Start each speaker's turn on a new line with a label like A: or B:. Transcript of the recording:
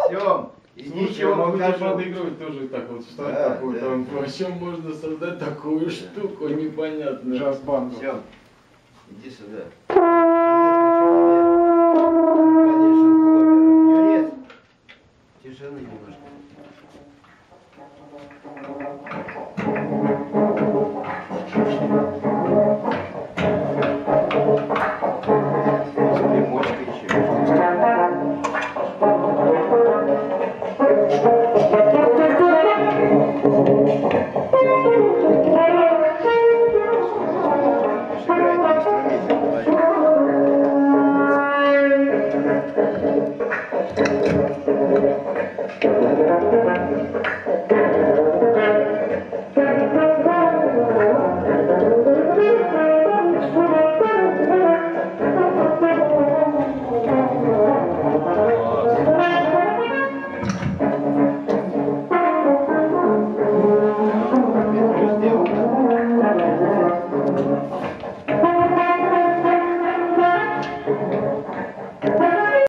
A: Сем, иди,
B: Слушай,
A: чего
B: я могу тебе
A: покажу.
B: подыгрывать тоже так вот, встать
A: Да,
B: такую,
A: да.
B: там, вообще можно создать такую штуку непонятную.
C: Джаз-банду.
A: Сем, иди сюда.